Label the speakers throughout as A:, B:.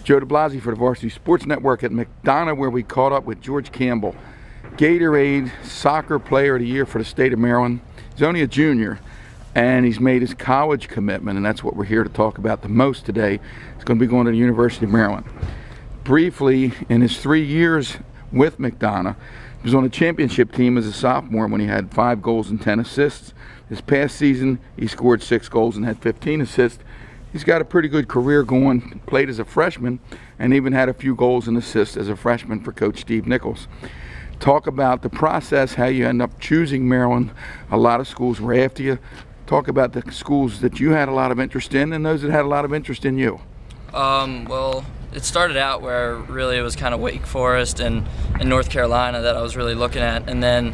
A: Joe DeBlasi for the Varsity Sports Network at McDonough, where we caught up with George Campbell, Gatorade Soccer Player of the Year for the state of Maryland. He's only a junior, and he's made his college commitment, and that's what we're here to talk about the most today. He's going to be going to the University of Maryland. Briefly, in his 3 years with McDonough, he was on the championship team as a sophomore when he had 5 goals and 10 assists. This past season, he scored 6 goals and had 15 assists. He's got a pretty good career going, played as a freshman, and even had a few goals and assists as a freshman for Coach Steve Nichols. Talk about the process, how you end up choosing Maryland. A lot of schools were after you. Talk about the schools that you had a lot of interest in and those that had a lot of interest in you.
B: Well, it started out where really it was kind of Wake Forest and North Carolina that I was really looking at, and then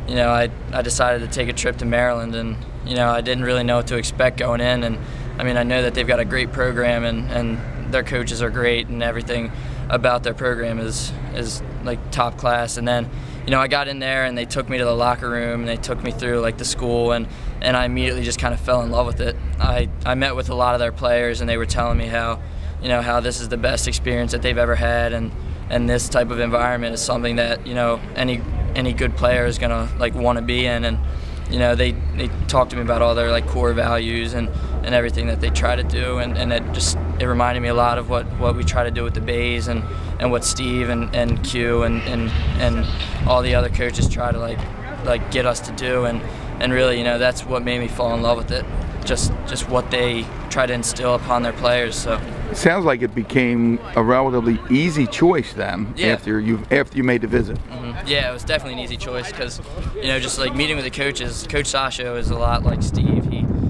B: I decided to take a trip to Maryland, and I didn't really know what to expect going in. And I mean, I know that they've got a great program, and their coaches are great, and everything about their program is like top class. And then I got in there, and they took me to the locker room, and they took me through like the school, and I immediately just kind of fell in love with it. I met with a lot of their players, and they were telling me how how this is the best experience that they've ever had, and this type of environment is something that any good player is gonna want to be in. And they talked to me about all their core values and everything that they try to do, and it reminded me a lot of what we try to do with the Bays, and what Steve and Q and all the other coaches try to get us to do, and really that's what made me fall in love with it, just what they try to instill upon their players. So
A: it sounds like it became a relatively easy choice then.
B: Yeah.
A: after you made the visit.
B: Mm-hmm. Yeah, it was definitely an easy choice because just meeting with the coaches. Coach Sasho is a lot like Steve.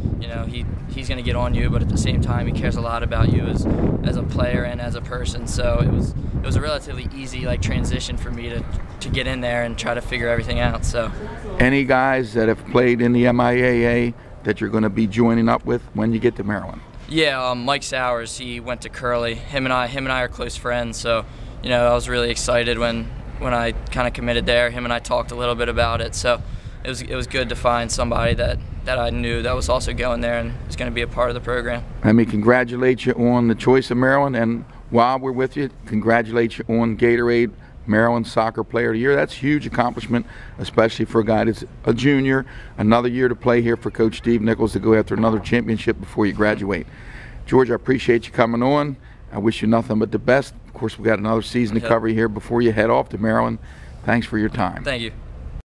B: He's going to get on you, but at the same time he cares a lot about you as a player and as a person. So it was a relatively easy transition for me to get in there and try to figure everything out. So
A: any guys that have played in the MIAA that you're going to be joining up with when you get to Maryland?
B: Yeah, Mike Sowers, he went to Curley. Him and I are close friends, so I was really excited when I kind of committed there. Him and I talked a little bit about it, so it was good to find somebody that I knew that was also going there and was going to be a part of the program.
A: Let me congratulate you on the choice of Maryland, and while we're with you, congratulate you on Gatorade Maryland Soccer Player of the Year. That's a huge accomplishment, especially for a guy that's a junior. Another year to play here for Coach Steve Nichols to go after another championship before you graduate. George, I appreciate you coming on. I wish you nothing but the best. Of course, we got another season to cover here before you head off to Maryland. Thanks for your time.
B: Thank you.